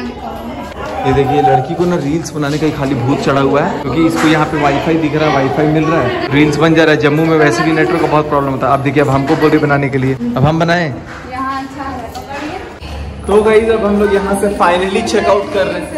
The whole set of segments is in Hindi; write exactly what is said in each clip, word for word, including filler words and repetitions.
ये देखिए लड़की को ना रील्स बनाने का ही खाली भूत चढ़ा हुआ है, क्योंकि इसको यहाँ पे वाईफाई दिख रहा है, वाईफाई मिल रहा है, रील्स बन जा रहा है। जम्मू में वैसे भी नेटवर्क का बहुत प्रॉब्लम होता है। अब देखिए अब हमको बोल रही बनाने के लिए, अब हम बनाए। तो गाइस अब हम लोग यहाँ से फाइनली चेकआउट कर रहे हैं।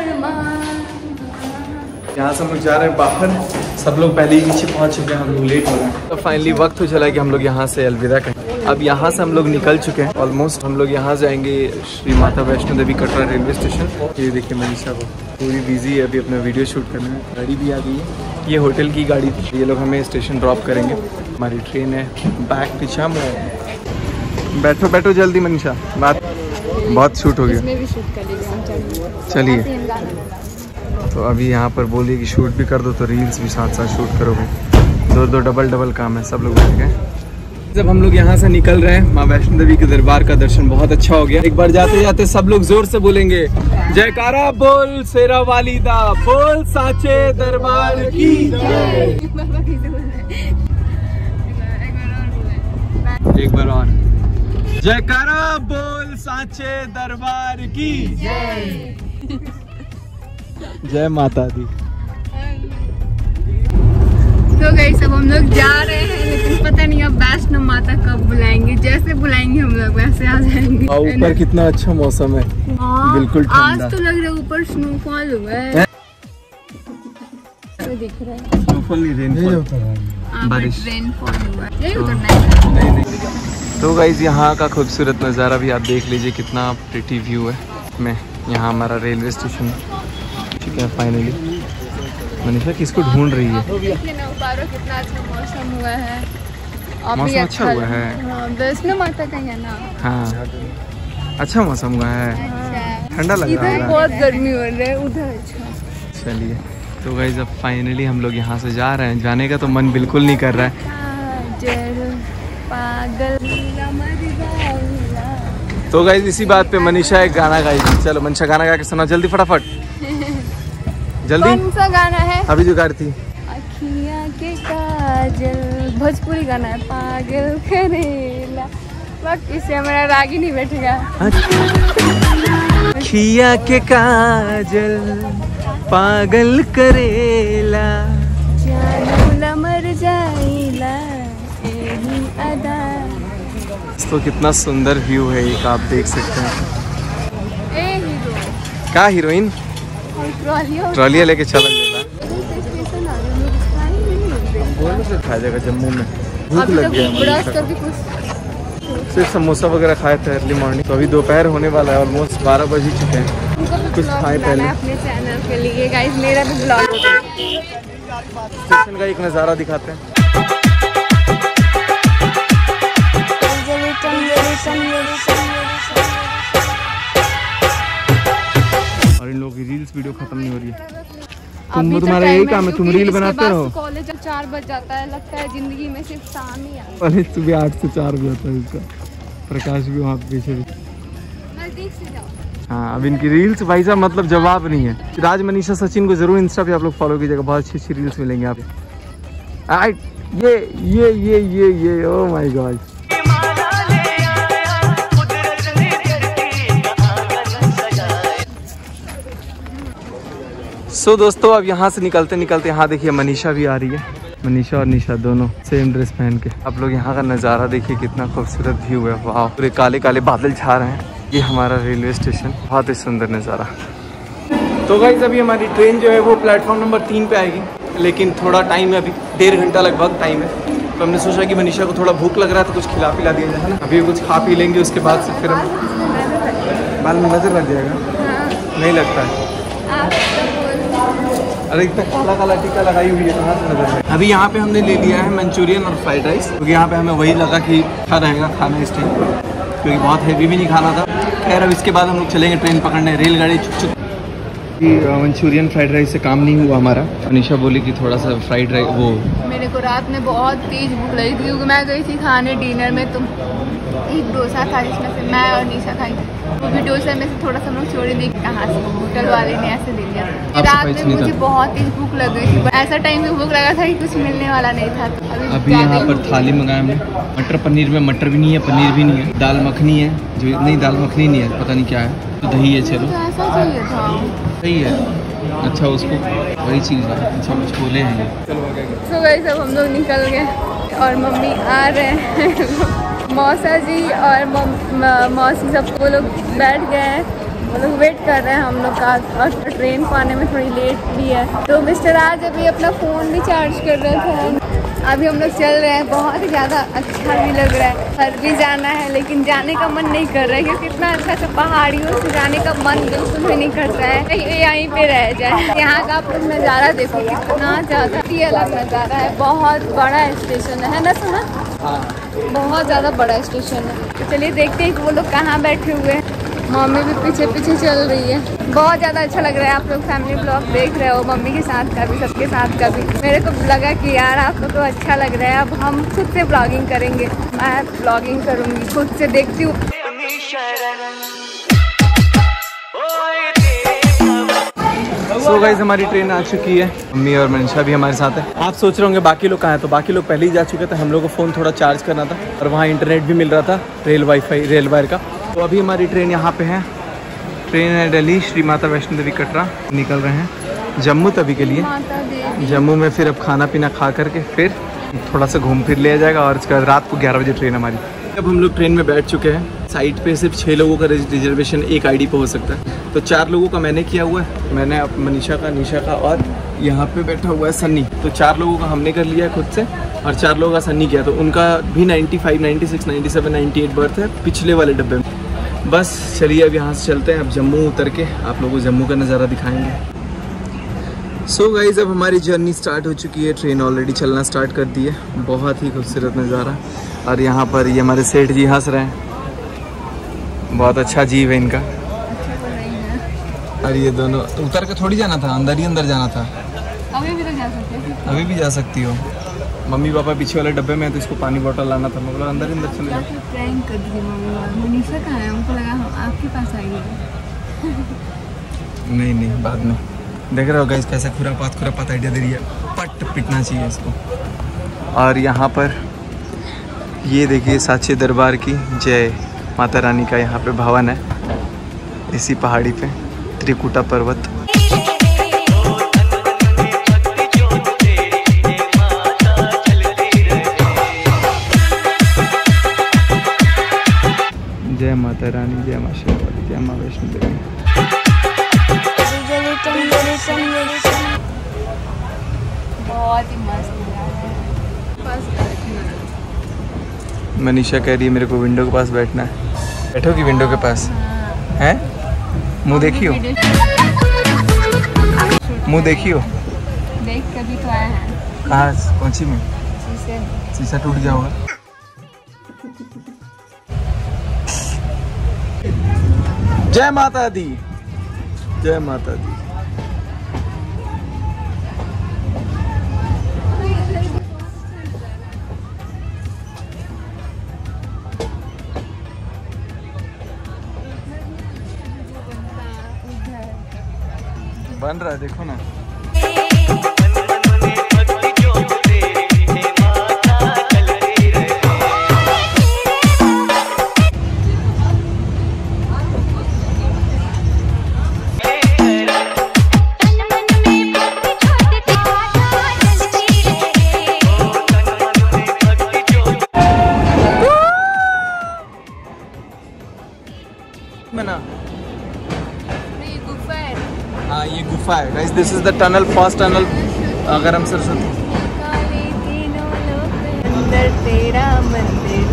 यहाँ से हम लोग जा रहे हैं बाहर, सब लोग पहले ही नीचे पहुँच चुके हैं, हम लोग लेट हो रहे हैं। तो फाइनली वक्त हो चला कि हम लोग यहाँ से अलविदा कहें। अब यहाँ से हम लोग निकल चुके हैं ऑलमोस्ट। हम लोग यहाँ जाएंगे श्री माता वैष्णो देवी कटरा रेलवे स्टेशन। ये देखिए मनीषा को पूरी बिजी है अभी अपना वीडियो शूट करने में। गाड़ी भी आ गई है, ये होटल की गाड़ी थी। ये लोग हमें स्टेशन ड्रॉप करेंगे। हमारी ट्रेन है बैक पीछा में। बैठो बैठो जल्दी मनीषा, बात बहुत शूट हो गया। चलिए तो अभी यहाँ पर बोलिए कि शूट भी कर दो तो रील्स भी साथ साथ शूट करोगे। दो दो डबल डबल काम है। सब लोग बैठ गए। जब हम लोग यहाँ से निकल रहे हैं, माँ वैष्णो देवी के दरबार का दर्शन बहुत अच्छा हो गया। एक बार जाते जाते सब लोग जोर से बोलेंगे जयकारा बोल शेरा वाली दा, बोल साचे दरबार की जय। एक बार और जयकारा बोल साचे दरबार की जय। जय माता दी। तो गाइस अब हम लोग जा रहे हैं, लेकिन पता नहीं अब वैष्णो माता कब बुलाएंगे। जैसे बुलाएंगे हम लोग वैसे आ जाएंगे। ऊपर कितना अच्छा मौसम है, बिल्कुल ठंडा। आज तो लग रहा है ऊपर स्नोफॉल हुआ है। तो दिख रहा है स्नोफॉल नहीं, रेनफॉल, बारिश, रेनफॉल हुआ है। यही उतरना है। नहीं नहीं। तो गाइस यहाँ का खूबसूरत नज़ारा भी आप देख लीजिए, कितना प्रिटी व्यू है। मैं यहाँ हमारा रेलवे स्टेशन ठीक है। फाइनली मनीषा किसको ढूंढ रही है? कितना अच्छा मौसम हुआ है। मौसम अच्छा हुआ है। वैष्णो माता का है ना। हाँ अच्छा मौसम हुआ है, ठंडा लग रहा है। इधर बहुत गर्मी हो रही है, उधर अच्छा। चलिए तो गाइस अब फाइनली हम लोग यहाँ से जा रहे हैं। जाने का तो मन बिल्कुल नहीं कर रहा है। पागल तो गाइस इसी बात पे मनीषा एक गाना गाएगी। चलो मनीषा गाना गा के सुना जल्दी फटाफट, जल्दी। कौन सा गाना है? अभी जो गा रही थी अखियाँ के काजल, भोजपुरी गाना है। पागल करेला, वक्त इससे हमारा राग ही नहीं बैठेगा। अखियाँ के काजल पागल करेला, जानूला मर जाइला एही अदा। तो कितना सुंदर व्यू है एक, आप देख सकते हैं। ए हीरो क्या हीरोइन ट्रॉलिया लेके चला जाएगा। बोलो से खाया जाएगा जम्मू में। भूख लग गया। सिर्फ समोसा वगैरह खाए थे अर्ली मॉर्निंग। तो अभी दोपहर होने वाला है, ऑलमोस्ट बारह बज ही चुके हैं। कुछ खाए पहले अपने चैनल के लिए गाइस, मेरा भी ब्लॉग। स्टेशन का एक नज़ारा दिखाते हैं। और इन लोगों की रील्स वीडियो खत्म नहीं हो रही है। तुम तुम्हारा यही काम है, तुम रील बनाते रहो। कॉलेज चार बज जाता है, लगता है जिंदगी में सिर्फ शाम ही आता है। कॉलेज सुबह आठ से चार बजे होता है इसका। प्रकाश भी वहाँ पीछे भी। नजदीक से जाओ। हाँ अब इनकी रील्स भाई साहब मतलब जवाब नहीं है। राज मनीषा सचिन को जरूर इंस्टा पे आप लोग फॉलो कीजिएगा, बहुत अच्छी अच्छी रील्स मिलेंगे आप। ये ये ये ये ये oh my God. So so, दोस्तों अब यहाँ से निकलते निकलते यहाँ देखिए मनीषा भी आ रही है। मनीषा और निशा दोनों सेम ड्रेस पहन के। आप लोग यहाँ का नज़ारा देखिए, कितना खूबसूरत व्यू है। वाह, पूरे काले काले बादल छा रहे हैं। ये हमारा रेलवे स्टेशन, बहुत ही सुंदर नज़ारा। तो गाइस अभी हमारी ट्रेन जो है वो प्लेटफॉर्म नंबर तीन पे आएगी, लेकिन थोड़ा टाइम है, अभी डेढ़ घंटा लगभग टाइम है। तो हमने सोचा कि मनीषा को थोड़ा भूख लग रहा है तो कुछ खिला पिला दिया जाए ना। अभी कुछ खा पी लेंगे, उसके बाद से फिर हम बाल में नजर लग जाएगा। नहीं लगता है? अरे इतना काला काला टीका लगाई हुई है, कहाँ से नजर है? अभी यहाँ पे हमने ले लिया है मंचूरियन और फ्राइड राइस, क्योंकि यहाँ पे हमें वही लगा कि अच्छा रहेगा खाना इस टाइम, क्योंकि बहुत हैवी भी नहीं खाना था। खैर अब इसके बाद हम लोग चलेंगे ट्रेन पकड़ने, रेलगाड़ी चुक चुक। मंचूरियन फ्राइड राइस से काम नहीं हुआ हमारा। अनिशा बोली कि थोड़ा सा फ्राइड राइस वो, मेरे को रात में बहुत तेज भूख लगी थी, क्योंकि मैं गई थी खाने डिनर में। तुम एक डोसा था जिसमें से मैं और निशा खाई। वो वीडियोस में से थोड़ा सा हम लोग चोरी देख कहाँ से होटल वाले ने ऐसे दे दिया। आपसे रात पैसे में नहीं मुझे था। बहुत तेज भूख लग गई थी, ऐसा टाइम में भूख लगा था कि कुछ मिलने वाला नहीं था। तो अभी अभी ज्यादा यहाँ ही पर भूख थाली मंगाया हमने, मटर पनीर में मटर भी नहीं है, पनीर भी नहीं है, दाल मखनी है जो नहीं दाल मखनी नहीं है, पता नहीं क्या है, तो दही है। चलो तो ऐसा चाहिए था। सही है, अच्छा उसको वही चीज़ है। अच्छा कुछ बोले हैं। तो वही सब हम लोग निकल गए और मम्मी आ रहे हैं। मौसा जी और मौसी सब वो लोग बैठ गए हैं, वो लोग वेट कर रहे हैं हम लोग का। और ट्रेन को आने में थोड़ी लेट भी है। तो मिस्टर आज अभी अपना फ़ोन भी चार्ज कर रहे थे। अभी हम लोग चल रहे हैं, बहुत ही ज़्यादा अच्छा भी लग रहा है। घर भी जाना है लेकिन जाने का मन नहीं कर रहा है क्योंकि इतना अच्छा सा पहाड़ियों से जाने का मन बिल्कुल भी नहीं करता है। यहीं पे रह जाए। यहाँ का आप लोग नज़ारा देखो, कितना ज़्यादा ही अलग नज़ारा है। बहुत बड़ा स्टेशन है ना सुना? बहुत ज़्यादा बड़ा स्टेशन है। तो चलिए देखते हैं कि वो लोग कहाँ बैठे हुए हैं। मम्मी भी पीछे पीछे चल रही है। बहुत ज़्यादा अच्छा लग रहा है। आप लोग फैमिली ब्लॉग देख रहे हो, मम्मी के साथ का भी, सबके साथ का भी। मेरे को लगा कि यार आप लोग को अच्छा लग रहा है, अब हम खुद से ब्लॉगिंग करेंगे। मैं ब्लॉगिंग करूँगी, खुद से देखती हूँ। सो गाइस हमारी ट्रेन आ चुकी है, मम्मी और मनीषा भी हमारे साथ है। आप सोच रहे होंगे बाकी लोग कहाँ हैं, तो बाकी लोग पहले ही जा चुके थे। हम लोग को फ़ोन थोड़ा चार्ज करना था और वहाँ इंटरनेट भी मिल रहा था, रेल वाईफाई रेल वायर का। तो अभी हमारी ट्रेन यहाँ पे है। ट्रेन है दिल्ली श्री माता वैष्णो देवी कटरा। निकल रहे हैं जम्मू तभी के लिए। जम्मू में फिर अब खाना पीना खा करके फिर थोड़ा सा घूम फिर लिया जाएगा और उसके बाद रात को ग्यारह बजे ट्रेन हमारी। अब हम लोग ट्रेन में बैठ चुके हैं। साइड पे सिर्फ छः लोगों का रिजर्वेशन एक आईडी पे हो सकता है, तो चार लोगों का मैंने किया हुआ है। मैंने अब मनीषा का, निशा का और यहाँ पे बैठा हुआ है सन्नी। तो चार लोगों का हमने कर लिया है खुद से और चार लोगों का सन्नी किया। तो उनका भी ninety five, ninety six, ninety seven, ninety eight berth है पिछले वाले डब्बे में। बस चलिए अब यहाँ से चलते हैं। अब जम्मू उतर के आप लोगों को जम्मू का नज़ारा दिखाएंगे। सो so गाइज अब हमारी जर्नी स्टार्ट हो चुकी है। ट्रेन ऑलरेडी चलना स्टार्ट कर दी है। बहुत ही खूबसूरत नज़ारा। और यहाँ पर ये हमारे सेठ जी हंस रहे हैं, बहुत अच्छा जीव है इनका। और ये दोनों तो उतर के थोड़ी जाना था, अंदर ही अंदर जाना था। अभी भी तो जा सकते हैं। अभी भी जा सकती हो। मम्मी पापा पीछे वाले डब्बे में है तो इसको पानी बोतल लाना था। मतलब अंदर ही अंदर चले जाओ। प्रैंक कर दिए मम्मी और मनीषा कहाँ है? हमको लगा हम आपके पास आएंगे। नहीं नहीं बाद में। देख रहे हो गाइस कैसे खुरापात खुरापात आइडिया दे रही है। पट पिटना चाहिए इसको। और यहाँ पर ये देखिए साचे दरबार की जय माता रानी का यहाँ पे भवन है, इसी पहाड़ी पे त्रिकुटा पर्वत। जय माता रानी, जय माँ शेरावाली, जय माँ वैष्णो देवी। बहुत ही मस्त है। मनीषा कह रही है मेरे को विंडो के पास बैठना है। बैठोगी विंडो के पास? हैं? मुँह देखियो, मुँह देखियो। देख कभी तो आया है। कहाँ? कौन सी में? शीशे में। शीशा टूट गया होगा। जय माता दी, जय माता दी। बन रहा है देखो ना। मना हाँ ये गुफा है guys. This is the tunnel, first tunnel. अगर हम सरस्वती अंदर तेरा मंदिर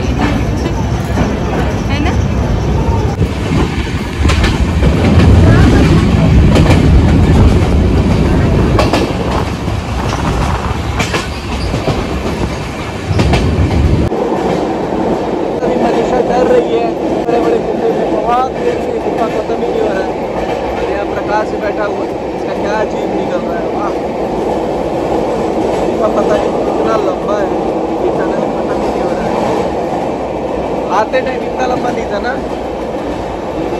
है ना। अभी मनीषा डर रही है बड़े बड़े गुफे में। बहुत देर से गुफा खत्म ही नहीं हो रहा है। यहाँ प्रकाश से बैठा हुआ, इसका क्या अजीब निकल रहा है। वाह, गुफा पता नहीं कितना लंबा है, इतना खत्म ही नहीं हो रहा है। आते टाइम इतना लंबा नहीं था ना।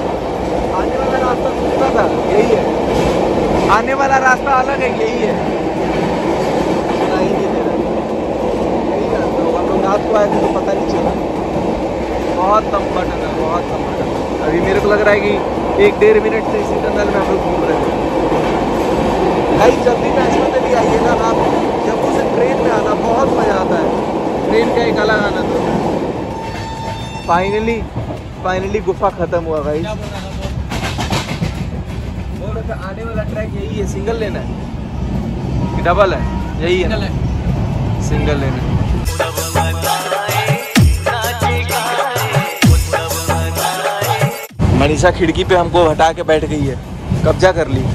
आने वाला रास्ता अलग है, यही है। सुनाई नहीं दे रहा, यही रास्ता होगा। हम लोग रात को आए थे तो पता नहीं चला। बहुत लंबा टनल, बहुत लंबा टनल। अभी मेरे को लग रहा है कि एक डेढ़ मिनट से इसी टनल में हम लोग घूम रहे हैं। भाई जब भी वैष्णो देवी आइएगा ना, आप जम्मू से ट्रेन में आना, बहुत मज़ा आता है। ट्रेन का एक अलग आनंद होता है। फाइनली फाइनली गुफा खत्म हुआ भाई। बोल रहे थे आने वाला ट्रैक यही है, सिंगल लेना है कि डबल है? यही है ना, सिंगल लेना है। मनीषा खिड़की पे हमको हटा के बैठ गई है, कब्जा कर ली।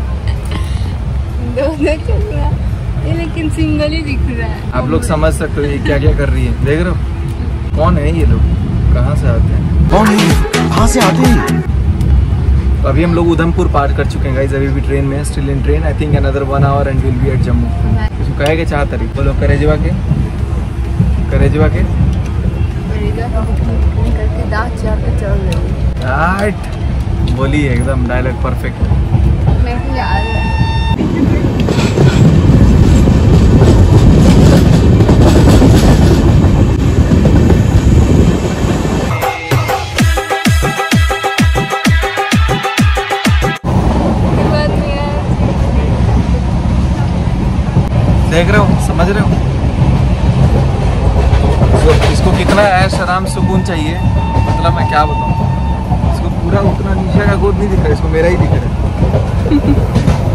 दोनों चल रहा है लेकिन सिंगल ही दिख रहा है। आप लोग समझ सकते हो ये क्या क्या कर रही है। देख रहे हो कौन है ये लोग, कहाँ से आते हैं, कौन है, कहाँ से आते हैं। तो अभी हम लोग उधमपुर पार कर चुके हैं गाइस, अभी भी ट्रेन में है, still in train. I think another one hour and will be at Jammu. कुछ कहे के चाह तारीख बोलो, करेजवा के करेजवा के करके दांत चाट के चल रही राइट। बोली एकदम डायलॉग परफेक्ट। मैं भी याद है। देख रहे हो, समझ रहे हो इसको, इसको कितना ऐश आराम सुकून चाहिए, मतलब मैं क्या बताऊँ। इसको पूरा उतना नीचे का गोद नहीं दिख रहा, इसको मेरा ही दिख रहा है।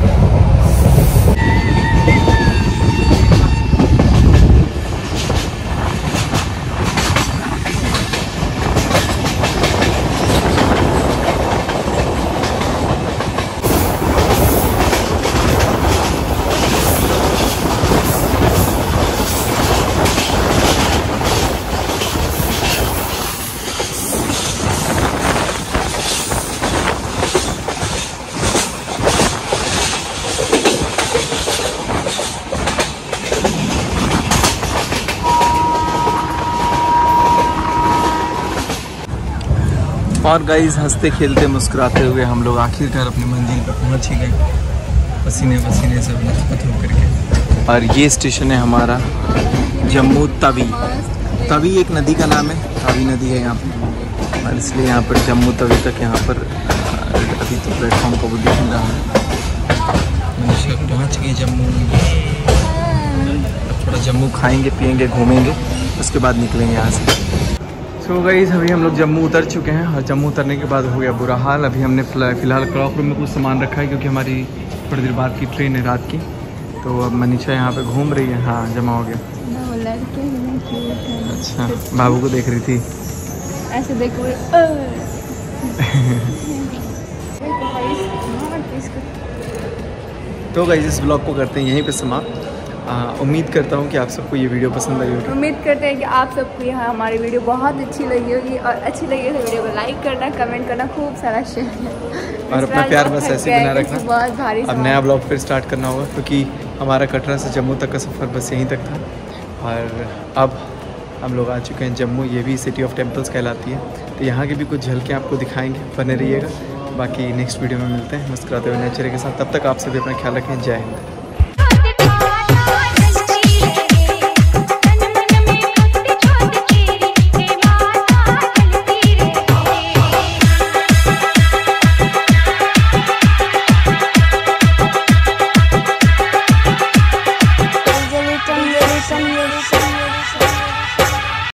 और गाइस हंसते खेलते मुस्कुराते हुए हम लोग आखिरकार अपनी मंजिल पर पहुंच ही गए, पसीने पसीने से लथपथ होकर के। और ये स्टेशन है हमारा जम्मू तवी। तवी एक नदी का नाम है, तवी नदी है यहाँ पर, और इसलिए यहाँ पर जम्मू तवी तक यहाँ पर अभी तो प्लेटफॉर्म को भी दिख रहा है। मनीषा पहुँच गई जम्मू। थोड़ा जम्मू खाएंगे पियेंगे घूमेंगे, उसके बाद निकलेंगे यहाँ से। सो गाइस अभी हम लोग जम्मू उतर चुके हैं, और जम्मू उतरने के बाद हो गया बुरा हाल। अभी हमने फ़िलहाल क्लॉक रूम में कुछ सामान रखा है, क्योंकि हमारी थोड़ी देर बाद की ट्रेन है रात की। तो अब मनीषा यहाँ पे घूम रही है। हाँ जमा हो गया। अच्छा बाबू को देख रही थी ऐसे देख रही। तो गाइस इस ब्लॉग को करते हैं यहीं पे समाप्त। उम्मीद करता हूँ कि आप सबको ये वीडियो पसंद आई होगी। उम्मीद करते हैं कि आप सबको यहाँ हमारी वीडियो बहुत अच्छी लगी होगी, और अच्छी लगी तो वीडियो को लाइक करना, कमेंट करना, खूब सारा शेयर, और अपना प्यार बस ऐसे बना रखना। बहुत भारी अब नया ब्लॉग फिर स्टार्ट करना होगा, क्योंकि हमारा कटरा से जम्मू तक का सफ़र बस यहीं तक था, और अब हम लोग आ चुके हैं जम्मू। ये भी सिटी ऑफ टेम्पल्स कहलाती है, तो यहाँ की भी कुछ झलकियाँ आपको दिखाएंगे, बने रहिएगा। बाकी नेक्स्ट वीडियो में मिलते हैं मुस्कुराते हुए नेचर के साथ। तब तक आप सभी अपना ख्याल रखें। जय हिंद।